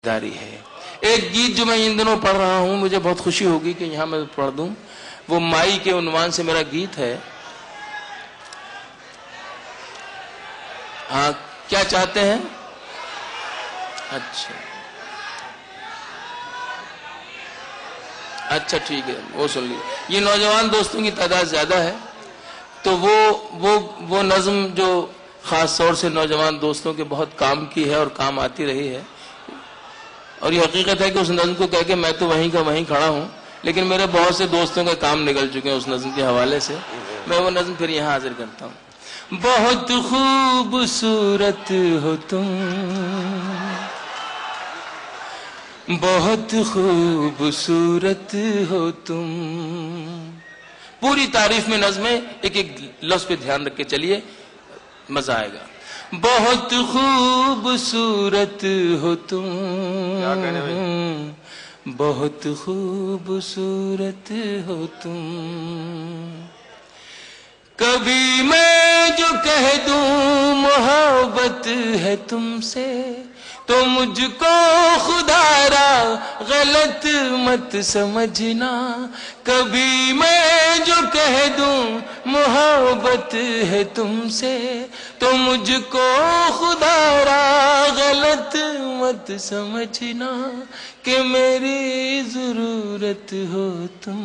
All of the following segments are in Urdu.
داری ہے۔ ایک گیت جو میں ان دنوں پڑھ رہا ہوں، مجھے بہت خوشی ہوگی کہ یہاں میں پڑھ دوں، وہ مائی کے عنوان سے میرا گیت ہے۔ ہاں، کیا چاہتے ہیں؟ اچھا ٹھیک ہے، وہ سن لیجیے۔ یہ نوجوان دوستوں کی تعداد زیادہ ہے، تو وہ نظم جو خاص طور سے نوجوان دوستوں کے بہت کام کی ہے اور کام آتی رہی ہے، اور یہ حقیقت ہے کہ اس نظم کو کہہ کے میں تو وہیں کا وہیں کھڑا ہوں، لیکن میرے بہت سے دوستوں کے کام نکل چکے ہیں اس نظم کے حوالے سے۔ میں وہ نظم پھر یہاں حاضر کرتا ہوں۔ بہت خوبصورت ہو تم، بہت خوبصورت ہو تم۔ پوری تعریف میں نظم ہے، ایک ایک لفظ پہ دھیان رکھ کے چلیے، مزہ آئے گا۔ بہت خوبصورت ہو تم، بہت خوبصورت ہو تم۔ کبھی میں جو کہہ دوں محبت ہے تم سے، تو مجھ کو خدا را غلط مت سمجھنا۔ کبھی میں جو کہہ دوں محبت ہے تم سے، تو مجھ کو خدا را غلط مت سمجھنا، کہ میری ضرورت ہو تم۔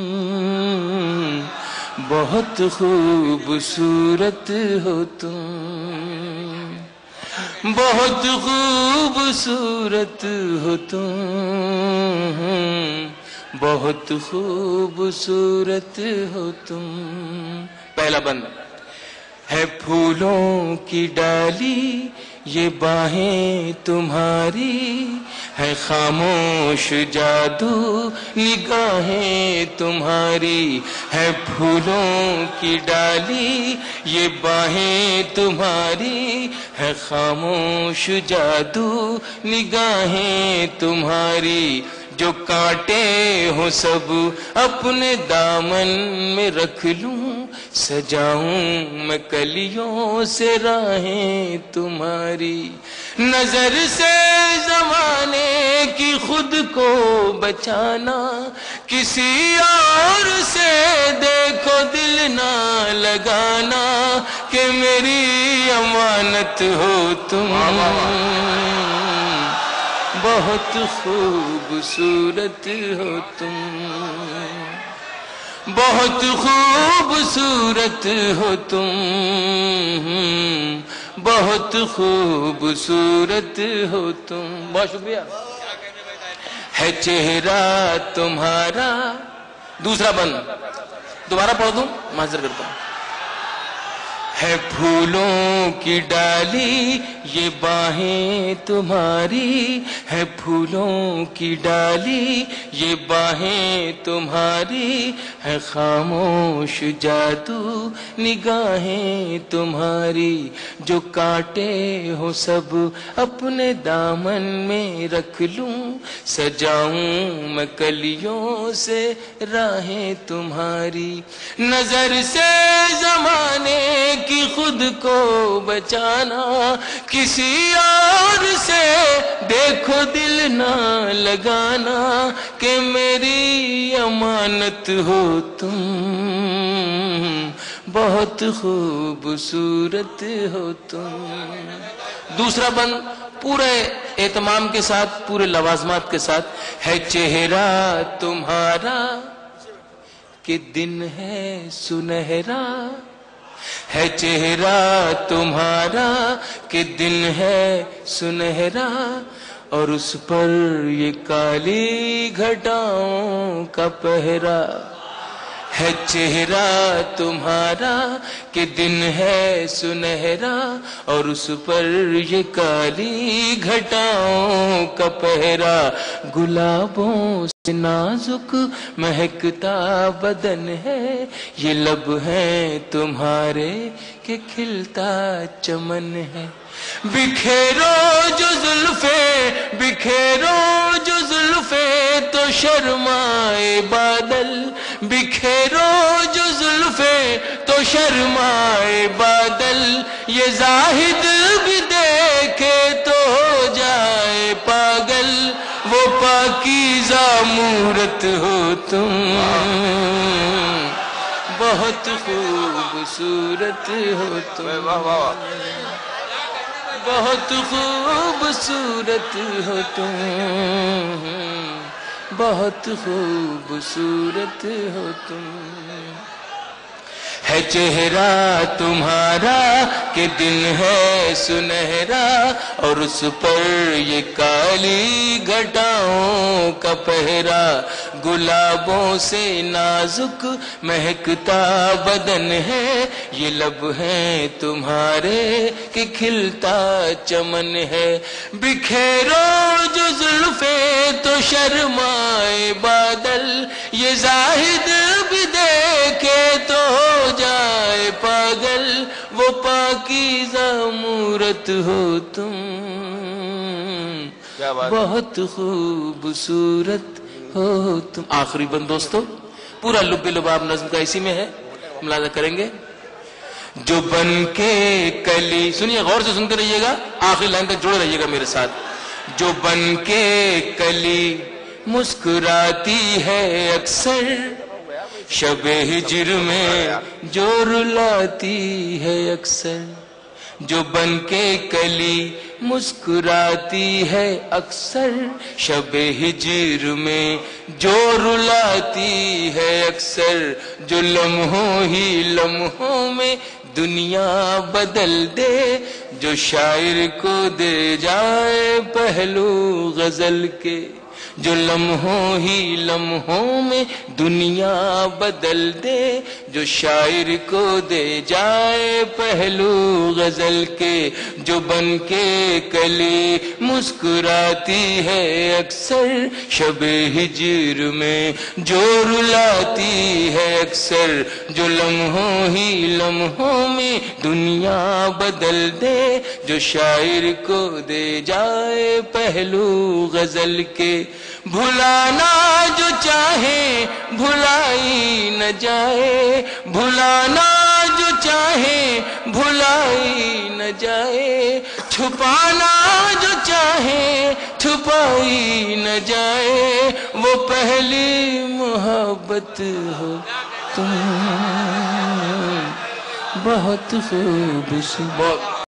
بہت خوبصورت ہو تم، بہت خوبصورت ہو تم، بہت خوبصورت ہو تم۔ پہلا بند ہے پھولوں کی ڈالی یہ باہیں تمہاری، ہے خاموش جادو نگاہیں تمہاری۔ ہے پھولوں کی ڈالی یہ باہیں تمہاری، ہے خاموش جادو نگاہیں تمہاری۔ جو کانٹے ہوں سب اپنے دامن میں رکھ لوں، سجاؤں میں کلیوں سے راہیں تمہاری۔ نظر سے زمانے کی خود کو بچانا، کسی اور سے دیکھو دل نہ لگانا، کہ میری امانت ہو تم۔ بہت خوبصورت ہو تم، بہت خوبصورت ہو تم، بہت خوبصورت ہو تم۔ بہت شکریہ۔ ہے چہرہ تمہارا، دوسرا بند دوبارہ پڑھ دوں، معذر کرتا ہوں۔ ہے پھولوں کی ڈالی یہ باہیں تمہاری، ہے پھولوں کی ڈالی یہ باہیں تمہاری، ہے خاموش جادو نگاہیں تمہاری۔ جو کانٹے ہو سب اپنے دامن میں رکھ لوں، سجاؤں میں کلیوں سے راہیں تمہاری۔ نظر سے زمانے کی خود کو بچانا، کسی اور سے دیکھو دل نہ لگانا، کہ میری امانت ہو تم۔ بہت خوبصورت ہو تم۔ دوسرا بند پورے اہتمام کے ساتھ، پورے لوازمات کے ساتھ۔ ہے چہرہ تمہارا کہ دن ہے سنہرا، ہے چہرہ تمہارا کہ دن ہے سنہرا، اور اس پر یہ کالی گھٹاؤں کا پہرا۔ ہے چہرہ تمہارا کہ دن ہے سنہرا، اور اس پر یہ کالی گھٹاؤں کا پہرا۔ گلابوں سے نازک مہکتا بدن ہے، یہ لب ہیں تمہارے کہ کھلتا چمن ہے۔ بکھیرو جو زلفیں، بکھیرو جو زلفیں تو شرمائے بادل، بکھیرو جو زلفیں تو شرمائے بادل، یہ زاہد بھی دیکھے تو ہو جائے پاگل، وہ پاکیزہ مورت ہو تم، بہت خوبصورت ہو تم، بہت خوبصورت ہو تم، بہت خوبصورت ہو تم۔ ہے چہرہ تمہارا کہ دن ہے سنہرا، اور اس پر یہ کالی گھٹاؤں کا پہرا، گلابوں سے نازک مہکتا بدن ہے، یہ لب ہیں تمہارے کہ کھلتا چمن ہے، بکھیرو جو زلفیں تو شرمائے بادل، یہ زاہد بھی دیکھے تو ہو جائے پاگل، وہ پاکیزہ مورت ہو تم، بہت خوبصورت ہو تم۔ آخری بند دوستو، پورا لب لباب نظم کا اسی میں ہے، ملاحظہ کریں گے۔ جو بن کے کلی، سنیے غور سے سنتے رہیے گا، آخری لائن تک جڑے رہیے گا میرے ساتھ۔ جو بن کے کلی مسکراتی ہے اکثر، شب ہجر میں جو رلاتی ہے اکثر، جو بن کے کلی مسکراتی ہے اکثر، شب ہجر میں جو رلاتی ہے اکثر، جو لمحوں ہی لمحوں میں دنیا بدل دے، جو شاعر کو دے جائے پہلو غزل کے، جو لمحوں ہی لمحوں میں دنیا بدل دے، جو شاعر کو دے جائے پہلو غزل کے، جو بن کے کلی مسکراتی ہے اکثر، شب ہجر میں جو رلاتی ہے اکثر، جو لمحوں ہی لمحوں میں دنیا بدل دے، جو شاعر کو دے جائے پہلو غزل کے، بھلانا جو چاہے بھلائی نہ جائے، بھلانا جو چاہے بھلائی نہ جائے، چھپانا جو چاہے چھپائی نہ جائے، وہ پہلی محبت ہو تم، بہت خوبصورت۔